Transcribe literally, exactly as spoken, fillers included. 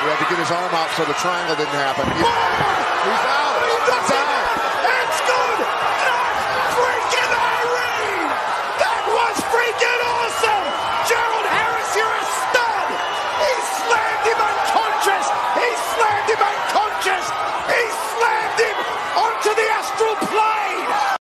He had to get his arm out so the triangle didn't happen. He's, he's out.